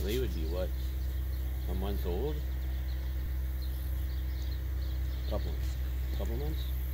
They would be what? A month old? Couple months?